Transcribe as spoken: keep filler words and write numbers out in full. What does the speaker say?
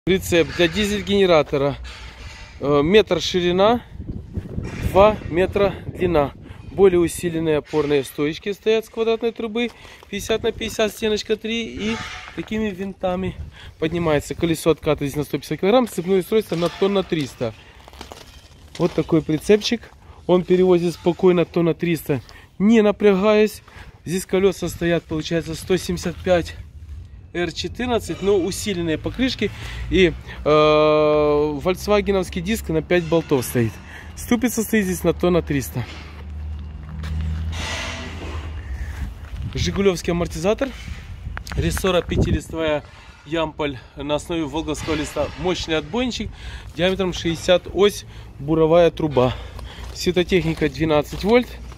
Прицеп для дизель-генератора. Метр ширина, два метра длина. Более усиленные опорные стоечки стоят с квадратной трубы. пятьдесят на пятьдесят, стеночка три. И такими винтами поднимается. Колесо откатывается на сто пятьдесят килограмм. Сцепное устройство на тонна триста. Вот такой прицепчик. Он перевозит спокойно тонна триста, не напрягаясь. Здесь колеса стоят, получается, сто семьдесят пять эр четырнадцать, но усиленные покрышки. И э, вольцвагеновский диск на пять болтов стоит. Ступица стоит здесь на тонна триста. Жигулевский амортизатор. Рессора пятилистовая ямполь на основе волговского листа. Мощный отбойничек диаметром шестьдесят ось, буровая труба. Светотехника двенадцать вольт.